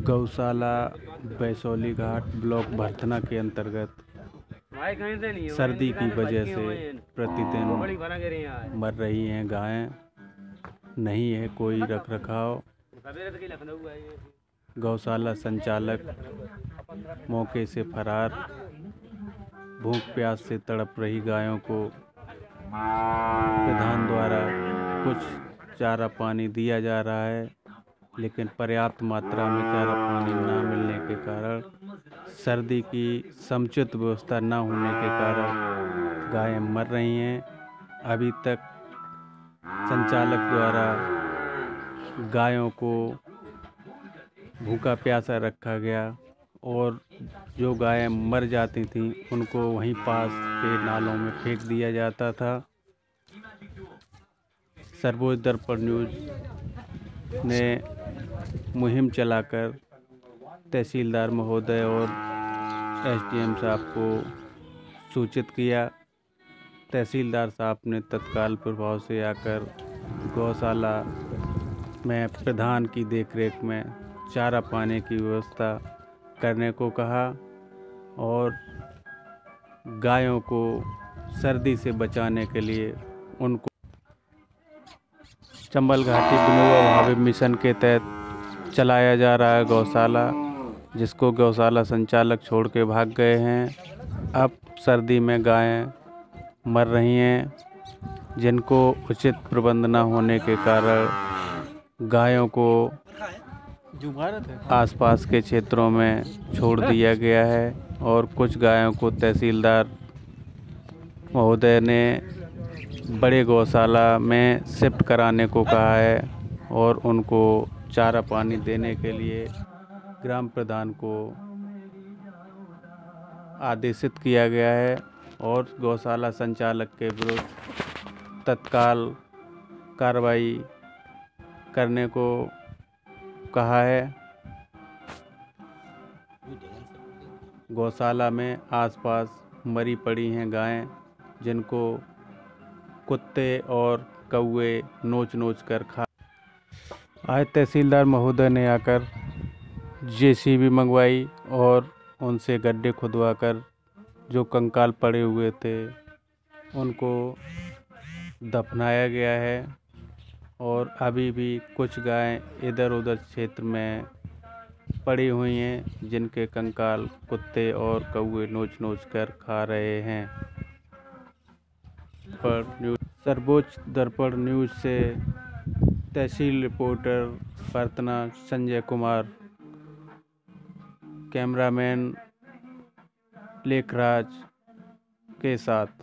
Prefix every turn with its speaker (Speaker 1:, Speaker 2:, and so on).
Speaker 1: गौशाला बैसोली घाट ब्लॉक भरथना के अंतर्गत सर्दी की वजह से प्रतिदिन मर रही हैं गायें। नहीं है कोई रख रखाव। गौशाला संचालक मौके से फरार। भूख प्यास से तड़प रही गायों को प्रधान द्वारा कुछ चारा पानी दिया जा रहा है, लेकिन पर्याप्त मात्रा में चारा पानी न मिलने के कारण, सर्दी की समुचित व्यवस्था न होने के कारण गायें मर रही हैं। अभी तक संचालक द्वारा गायों को भूखा प्यासा रखा गया और जो गायें मर जाती थीं उनको वहीं पास के नालों में फेंक दिया जाता था। सर्वोच्च दर्पण न्यूज़ ने मुहिम चलाकर तहसीलदार महोदय और एसडीएम साहब को सूचित किया। तहसीलदार साहब ने तत्काल प्रभाव से आकर गौशाला में प्रधान की देखरेख में चारा पाने की व्यवस्था करने को कहा और गायों को सर्दी से बचाने के लिए उनको चंबल घाटी विनोबा भावे मिशन के तहत चलाया जा रहा है गौशाला, जिसको गौशाला संचालक छोड़ के भाग गए हैं। अब सर्दी में गायें मर रही हैं, जिनको उचित प्रबंध न होने के कारण गायों को आसपास के क्षेत्रों में छोड़ दिया गया है और कुछ गायों को तहसीलदार महोदय ने बड़े गौशाला में शिफ्ट कराने को कहा है और उनको चारा पानी देने के लिए ग्राम प्रधान को आदेशित किया गया है और गौशाला संचालक के विरुद्ध तत्काल कार्रवाई करने को कहा है। गौशाला में आसपास मरी पड़ी हैं गायें, जिनको कुत्ते और कौवे नोच नोच कर खा। आज तहसीलदार महोदय ने आकर जेसीबी मंगवाई और उनसे गड्ढे खुदवाकर जो कंकाल पड़े हुए थे उनको दफनाया गया है और अभी भी कुछ गायें इधर उधर क्षेत्र में पड़ी हुई हैं, जिनके कंकाल कुत्ते और कौवे नोच नोच कर खा रहे हैं। सर्वोच्च दर्पण न्यूज़ से तहसील रिपोर्टर भरथना संजय कुमार, कैमरामैन लेखराज के साथ।